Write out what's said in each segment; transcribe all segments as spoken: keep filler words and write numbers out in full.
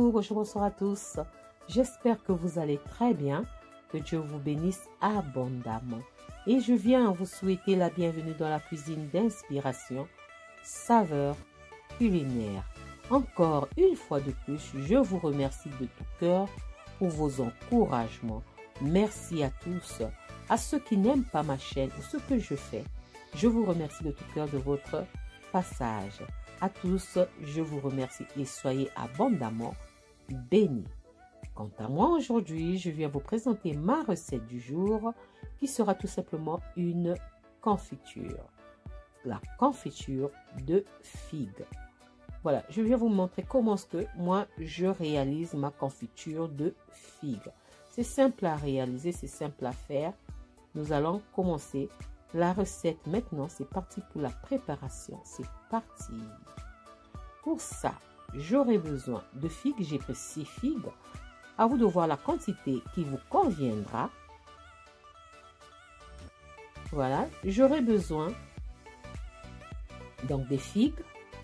Bonjour, bonjour, bonsoir à tous. J'espère que vous allez très bien, que Dieu vous bénisse abondamment. Et je viens vous souhaiter la bienvenue dans la cuisine d'inspiration, saveur culinaire. Encore une fois de plus, je vous remercie de tout cœur pour vos encouragements. Merci à tous, à ceux qui n'aiment pas ma chaîne ou ce que je fais. Je vous remercie de tout cœur de votre passage. À tous, je vous remercie et soyez abondamment bénis. Quant à moi, aujourd'hui, je viens vous présenter ma recette du jour qui sera tout simplement une confiture. La confiture de figues. Voilà, je viens vous montrer comment est-ce que moi, je réalise ma confiture de figues. C'est simple à réaliser, c'est simple à faire. Nous allons commencer la recette maintenant. C'est parti pour la préparation. C'est parti. Pour ça, j'aurai besoin de figues. J'ai pris six figues. À vous de voir la quantité qui vous conviendra. Voilà, j'aurai besoin donc des figues.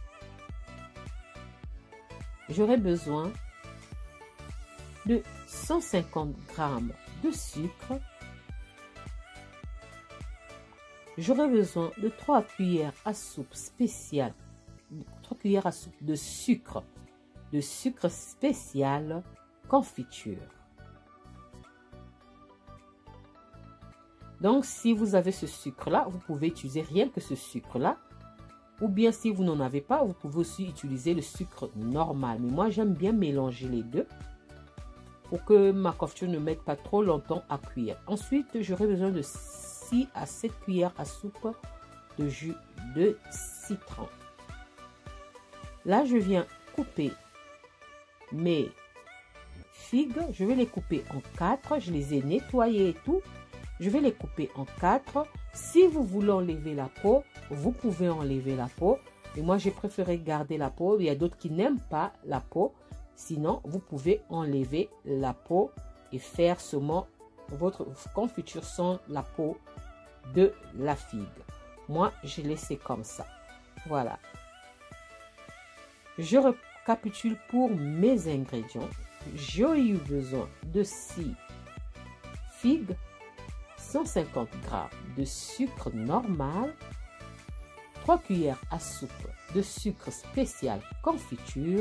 J'aurai besoin de cent cinquante grammes de sucre. J'aurai besoin de trois cuillères à soupe spéciale, trois cuillères à soupe de sucre, de sucre spécial confiture. Donc, si vous avez ce sucre-là, vous pouvez utiliser rien que ce sucre-là. Ou bien, si vous n'en avez pas, vous pouvez aussi utiliser le sucre normal. Mais moi, j'aime bien mélanger les deux pour que ma confiture ne mette pas trop longtemps à cuire. Ensuite, j'aurai besoin de six à sept cuillères à soupe de jus de citron. Là, je viens couper mes figues. Je vais les couper en quatre. Je les ai nettoyées et tout. Je vais les couper en quatre. Si vous voulez enlever la peau, vous pouvez enlever la peau. Et moi, j'ai préféré garder la peau. Il y a d'autres qui n'aiment pas la peau. Sinon, vous pouvez enlever la peau et faire seulement votre confiture sans la peau de la figue. Moi, je laissé comme ça. Voilà. Je récapitule pour mes ingrédients. J'ai eu besoin de six figues, cent cinquante grammes de sucre normal, trois cuillères à soupe de sucre spécial confiture,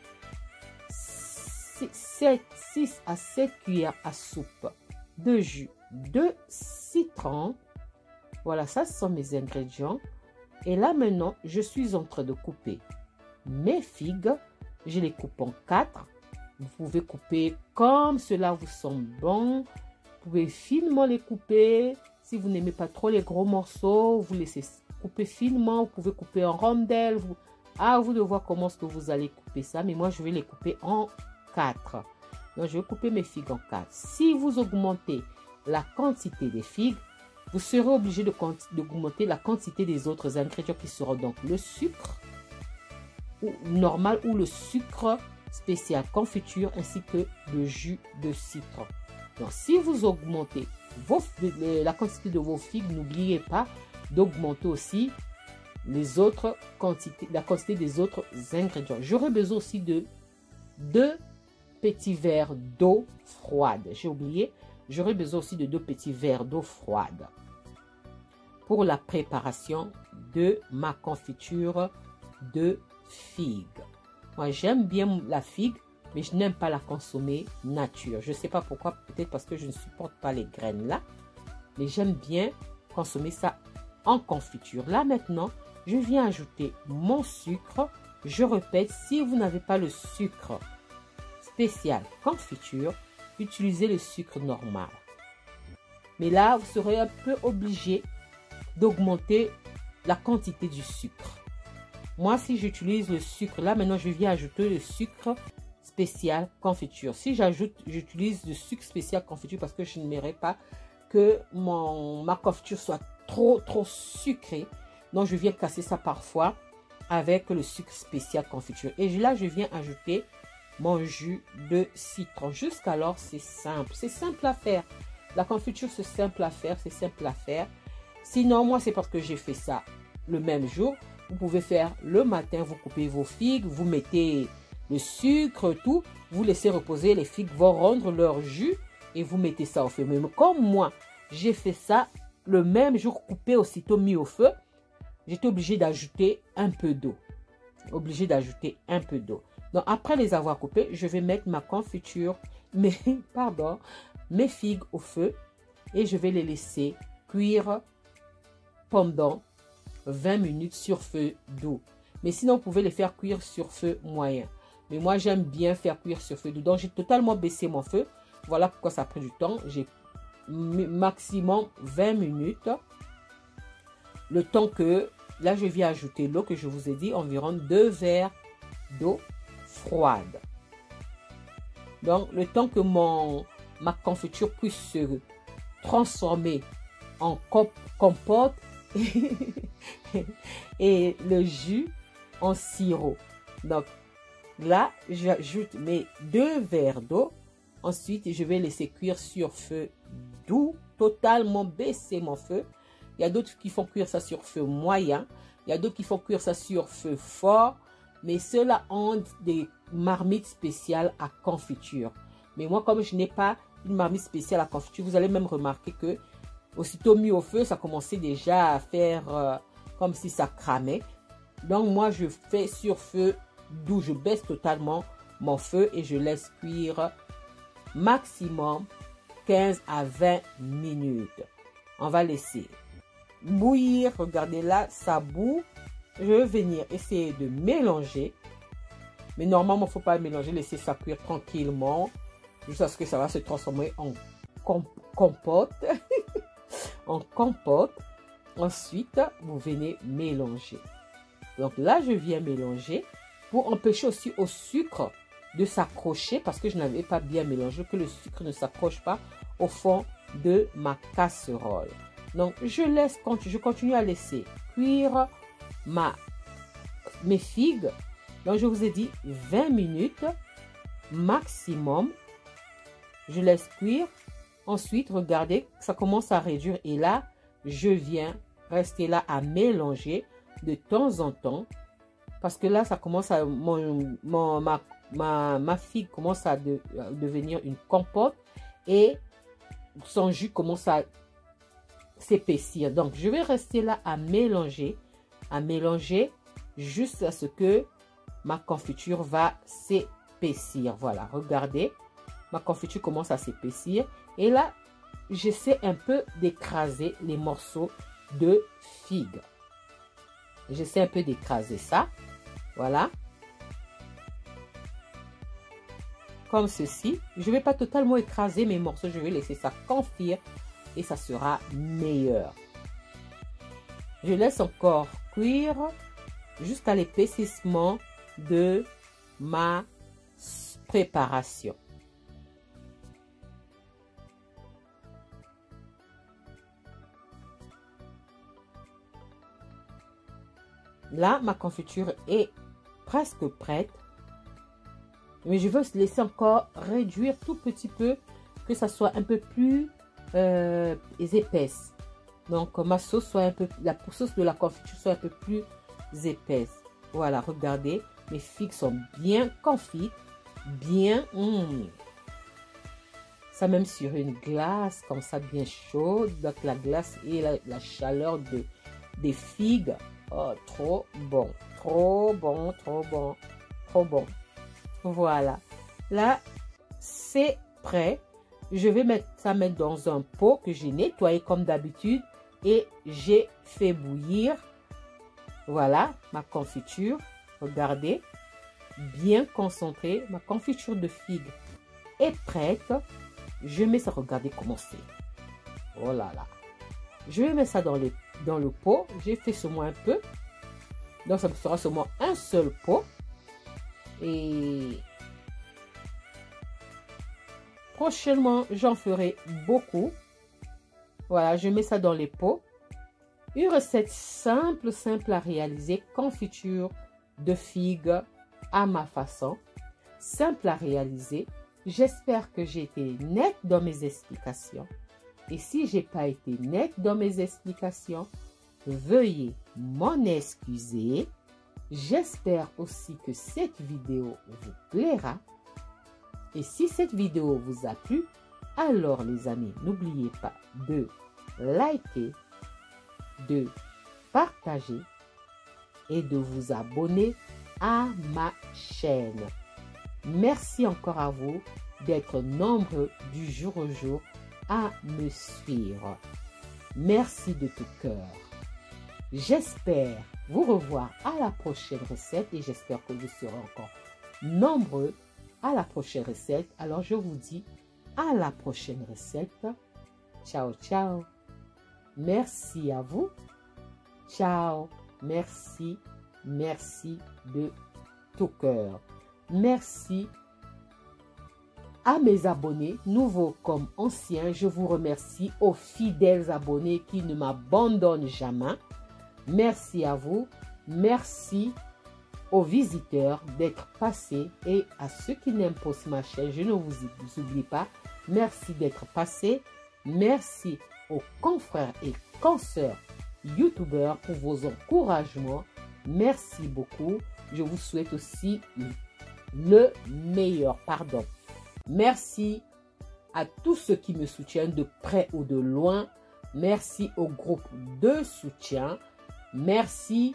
six à sept cuillères à soupe de jus de citron. Voilà, ça ce sont mes ingrédients. Et là maintenant, je suis en train de couper mes figues. Je les coupe en quatre. Vous pouvez couper comme cela vous semble bon. Vous pouvez finement les couper. Si vous n'aimez pas trop les gros morceaux, vous laissez couper finement. Vous pouvez couper en rondelles. Vous... À vous de voir comment est-ce que vous allez couper ça. Mais moi, je vais les couper en quatre. Donc, je vais couper mes figues en quatre. Si vous augmentez la quantité des figues, vous serez obligé d'augmenter la quantité des autres ingrédients qui seront donc le sucre ou normal ou le sucre spécial confiture ainsi que le jus de citron. Donc, si vous augmentez vos, la quantité de vos figues, n'oubliez pas d'augmenter aussi les autres quantités, la quantité des autres ingrédients. J'aurai besoin aussi de deux petits verres d'eau froide. J'ai oublié, j'aurai besoin aussi de deux petits verres d'eau froide pour la préparation de ma confiture de figues. Moi, j'aime bien la figue, mais je n'aime pas la consommer nature. Je ne sais pas pourquoi, peut-être parce que je ne supporte pas les graines là, mais j'aime bien consommer ça en confiture. Là maintenant, je viens ajouter mon sucre. Je répète, si vous n'avez pas le sucre spécial confiture, utilisez le sucre normal. Mais là, vous serez un peu obligé d'augmenter la quantité du sucre. Moi, si j'utilise le sucre, là maintenant, je viens ajouter le sucre spécial confiture. Si j'ajoute, j'utilise le sucre spécial confiture parce que je n'aimerais pas que mon, ma confiture soit trop, trop sucrée. Donc, je viens casser ça parfois avec le sucre spécial confiture. Et là, je viens ajouter mon jus de citron. Jusqu'alors, c'est simple. C'est simple à faire. La confiture, c'est simple à faire. C'est simple à faire. Sinon, moi, c'est parce que j'ai fait ça le même jour. Vous pouvez faire le matin, vous coupez vos figues, vous mettez le sucre, tout. Vous laissez reposer, les figues vont rendre leur jus et vous mettez ça au feu. Mais comme moi, j'ai fait ça le même jour, coupé, aussitôt mis au feu, j'étais obligée d'ajouter un peu d'eau. Obligée d'ajouter un peu d'eau. Donc, après les avoir coupés, je vais mettre ma confiture, mes, pardon, mes figues au feu et je vais les laisser cuire pendant vingt minutes sur feu doux. Mais sinon, vous pouvez les faire cuire sur feu moyen. Mais moi, j'aime bien faire cuire sur feu doux. Donc, j'ai totalement baissé mon feu. Voilà pourquoi ça a pris du temps. J'ai maximum vingt minutes. Le temps que, là, je viens ajouter l'eau que je vous ai dit, environ deux verres d'eau froide. Donc, le temps que mon, ma confiture puisse se transformer en compote et le jus en sirop. Donc, là, j'ajoute mes deux verres d'eau. Ensuite, je vais laisser cuire sur feu doux, totalement baisser mon feu. Il y a d'autres qui font cuire ça sur feu moyen. Il y a d'autres qui font cuire ça sur feu fort. Mais ceux-là ont des marmites spéciales à confiture. Mais moi, comme je n'ai pas une marmite spéciale à confiture, vous allez même remarquer que aussitôt mis au feu, ça commençait déjà à faire euh, comme si ça cramait. Donc, moi, je fais sur feu doux. Je baisse totalement mon feu et je laisse cuire maximum quinze à vingt minutes. On va laisser bouillir. Regardez là, ça bout. Je vais venir essayer de mélanger. Mais normalement, il ne faut pas mélanger. Laisser ça cuire tranquillement. Jusqu'à ce que ça va se transformer en comp compote. en compote. Ensuite, vous venez mélanger. Donc là, je viens mélanger pour empêcher aussi au sucre de s'accrocher parce que je n'avais pas bien mélangé, que le sucre ne s'accroche pas au fond de ma casserole. Donc, je laisse, je continue à laisser cuire ma, mes figues. Donc, je vous ai dit vingt minutes maximum. Je laisse cuire. Ensuite, regardez, ça commence à réduire. Et là, je viens rester là à mélanger de temps en temps. Parce que là, ça commence à... Mon, mon, ma, ma, ma figue commence à, de, à devenir une compote. Et son jus commence à s'épaissir. Donc, je vais rester là à mélanger. À mélanger jusqu'à ce que ma confiture va s'épaissir. Voilà, regardez. Ma confiture commence à s'épaissir. Et là, j'essaie un peu d'écraser les morceaux de figue. J'essaie un peu d'écraser ça. Voilà. Comme ceci. Je ne vais pas totalement écraser mes morceaux. Je vais laisser ça confire et ça sera meilleur. Je laisse encore cuire jusqu'à l'épaississement de ma préparation. Là, ma confiture est presque prête. Mais je veux laisser encore réduire tout petit peu, que ça soit un peu plus euh, épaisse. Donc, ma sauce soit un peu, la sauce de la confiture soit un peu plus épaisse. Voilà, regardez, mes figues sont bien confites, bien. Mmh. Ça même sur une glace, comme ça, bien chaude. Donc, la glace et la, la chaleur de, des figues. Oh, trop bon, trop bon, trop bon, trop bon. Voilà. Là, c'est prêt. Je vais mettre ça mettre dans un pot que j'ai nettoyé comme d'habitude. Et j'ai fait bouillir. Voilà, ma confiture. Regardez. Bien concentrée. Ma confiture de figue est prête. Je mets ça. Regardez comment c'est. Oh là là. Je vais mettre ça dans, les, dans le pot. J'ai fait seulement un peu. Donc, ça me fera seulement un seul pot. Et prochainement, j'en ferai beaucoup. Voilà, je mets ça dans les pots. Une recette simple, simple à réaliser. Confiture de figues à ma façon. Simple à réaliser. J'espère que j'ai été nette dans mes explications. Et si je n'ai pas été nette dans mes explications, veuillez m'en excuser. J'espère aussi que cette vidéo vous plaira. Et si cette vidéo vous a plu, alors les amis, n'oubliez pas de liker, de partager et de vous abonner à ma chaîne. Merci encore à vous d'être nombreux du jour au jour à me suivre. Merci de tout cœur. J'espère vous revoir à la prochaine recette et j'espère que vous serez encore nombreux à la prochaine recette. Alors je vous dis à la prochaine recette. Ciao, ciao. Merci à vous. Ciao. Merci. Merci de tout cœur. Merci à mes abonnés, nouveaux comme anciens. Je vous remercie aux fidèles abonnés qui ne m'abandonnent jamais. Merci à vous. Merci aux visiteurs d'être passés et à ceux qui n'aiment pas ma chaîne, je ne vous oublie pas. Merci d'être passés. Merci aux confrères et consoeurs youtubeurs pour vos encouragements. Merci beaucoup. Je vous souhaite aussi le meilleur. Pardon. Merci à tous ceux qui me soutiennent de près ou de loin. Merci au groupe de soutien. Merci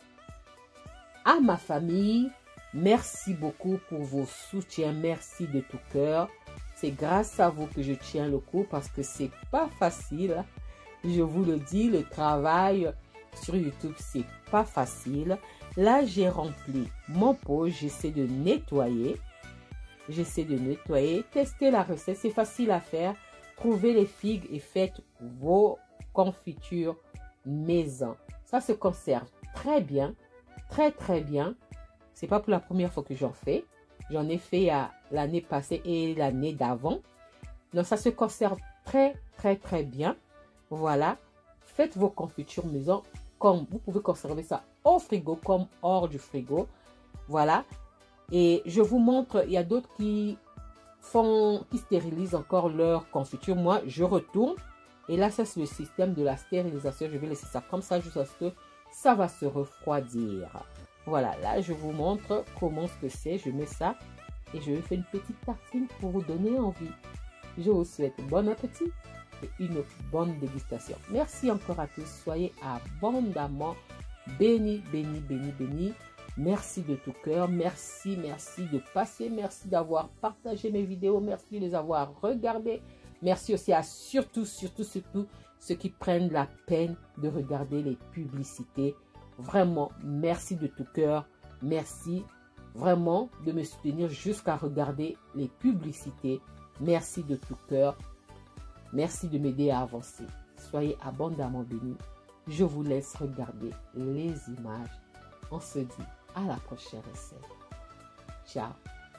à ma famille. Merci beaucoup pour vos soutiens. Merci de tout cœur. C'est grâce à vous que je tiens le coup parce que c'est pas facile. Je vous le dis, le travail sur YouTube, c'est pas facile. Là, j'ai rempli mon pot. J'essaie de nettoyer. J'essaie de nettoyer. Tester la recette. C'est facile à faire. Trouvez les figues et faites vos confitures maison. Ça se conserve très bien. Très, très bien. C'est pas pour la première fois que j'en fais. J'en ai fait l'année passée et l'année d'avant. Donc, ça se conserve très, très, très bien. Voilà. Faites vos confitures maison. Comme vous pouvez conserver ça au frigo comme hors du frigo. Voilà. Et je vous montre, il y a d'autres qui font, qui stérilisent encore leur confiture. Moi, je retourne. Et là, ça, c'est le système de la stérilisation. Je vais laisser ça comme ça jusqu'à ce que ça va se refroidir. Voilà, là, je vous montre comment ce que c'est. Je mets ça et je vais faire une petite tartine pour vous donner envie. Je vous souhaite bon appétit et une bonne dégustation. Merci encore à tous. Soyez abondamment bénis, bénis, bénis, bénis. Merci de tout cœur. Merci, merci de passer. Merci d'avoir partagé mes vidéos. Merci de les avoir regardées. Merci aussi à surtout, surtout, surtout ceux qui prennent la peine de regarder les publicités. Vraiment, merci de tout cœur. Merci vraiment de me soutenir jusqu'à regarder les publicités. Merci de tout cœur. Merci de m'aider à avancer. Soyez abondamment bénis. Je vous laisse regarder les images. On se dit à la prochaine recette. Ciao.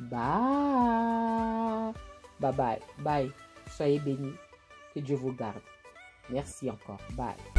Bye. Bye bye. Bye. Soyez bénis. Que Dieu vous garde. Merci encore. Bye.